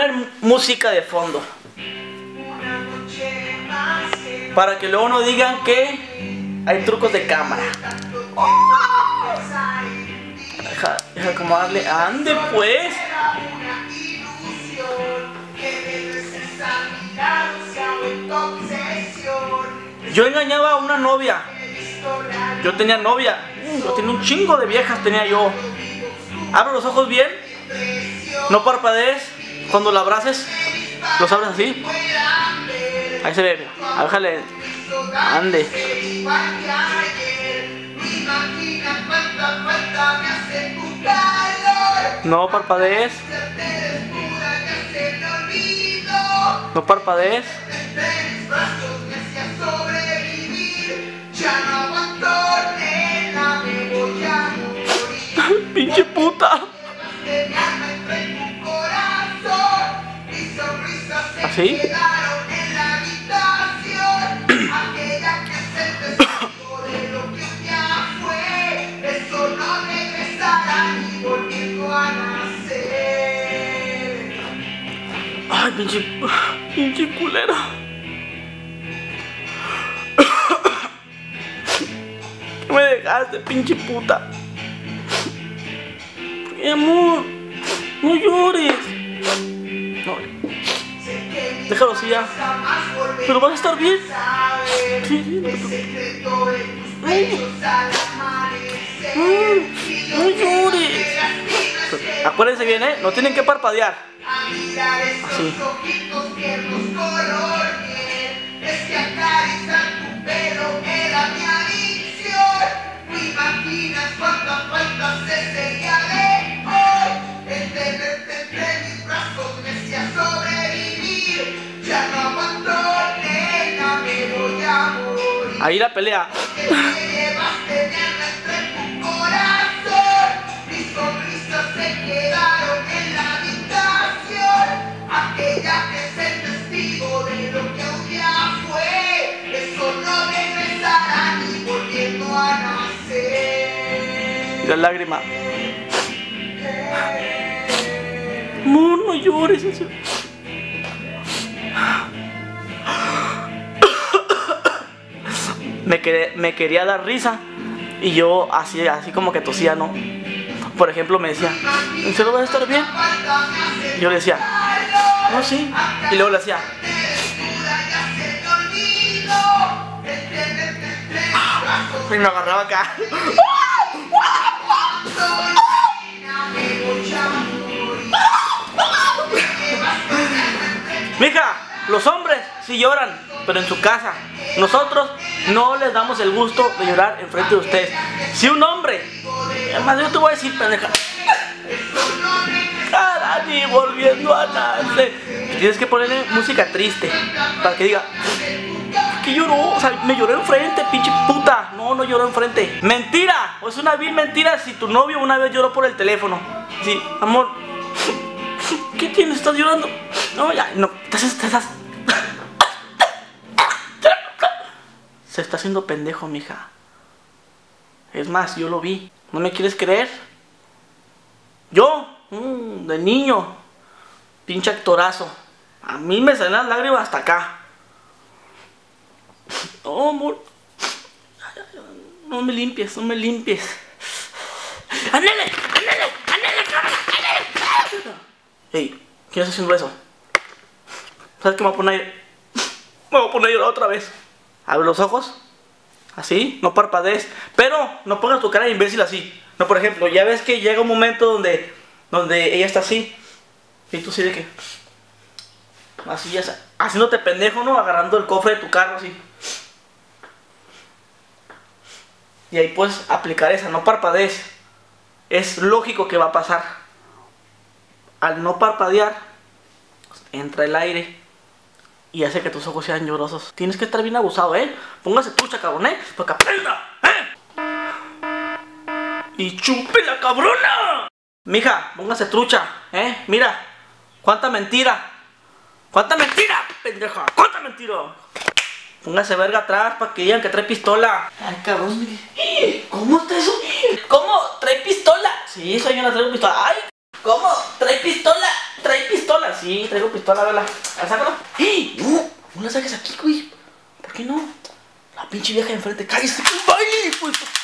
poner música de fondo. Para que luego no digan que hay trucos de cámara. Deja acomodarle. Ande pues. Yo engañaba a una novia. Yo tenía novia. Yo tenía un chingo de viejas, tenía yo. Abre los ojos bien. No parpadees. Cuando la abraces, los abres así. Ahí se ve. Déjale. Ande. No parpadees. No parpadees. Pinche puta. ¿Así? Ay, pinche culera. ¿Qué me dejaste, pinche puta? Mi amor, no llores. No. Déjalo así ya. Pero vas a estar bien. Sí, no llores. Acuérdense bien, no tienen que parpadear. Así. Ahí la pelea. Y la lágrima. No llores. Me quería dar risa y yo así como que tosía, ¿no? Por ejemplo, me decía, ¿en serio vas a estar bien? Y yo le decía, no, sí. Y luego le hacía. Y me agarraba acá. Mija, los hombres sí lloran, pero en su casa. Nosotros no les damos el gusto de llorar enfrente de ustedes. Si un hombre, además yo te voy a decir, pendeja, ni volviendo a nacer, tienes que ponerle música triste para que diga que lloró, o sea, me lloró enfrente, pinche puta. No lloró enfrente. Mentira, o es una vil mentira si tu novio una vez lloró por el teléfono. Sí, amor, ¿qué tienes? ¿Estás llorando? No, ya, no, estás se está haciendo pendejo, mija. Es más, yo lo vi. ¿No me quieres creer? Yo, de niño, pinche actorazo. A mí me salen las lágrimas hasta acá. No, amor. No me limpies, no me limpies. ¡Ándale! Ey, ¿quién está haciendo eso? ¿Sabes qué me voy a poner? Me voy a poner a llorar otra vez. Abre los ojos. Así, no parpadees. Pero no pongas tu cara de imbécil así. No, por ejemplo, ya ves que llega un momento donde ella está así. Y tú sí de que... Así ya, haciéndote pendejo, ¿no? Agarrando el cofre de tu carro así. Y ahí puedes aplicar esa, no parpadees. Es lógico que va a pasar. Al no parpadear, entra el aire y hace que tus ojos sean llorosos. Tienes que estar bien abusado, Póngase trucha, cabrón, para que aprenda, Y chupe la cabrona. Mija, póngase trucha, Mira, cuánta mentira. ¿Cuánta mentira, pendeja? ¿Cuánta mentira? Póngase verga atrás para que digan que trae pistola. Ay, cabrón. ¿Cómo está eso? ¿Cómo? ¿Trae pistola? Sí, soy una trae pistola. Ay, ¿cómo? ¿Trae pistola? Trae pistola. sí, traigo pistola, vela. Sácalo. ¡Ey! No la saques aquí, güey. ¿Por qué no? La pinche vieja de enfrente. ¡Cállese! ¡Baile! Pues.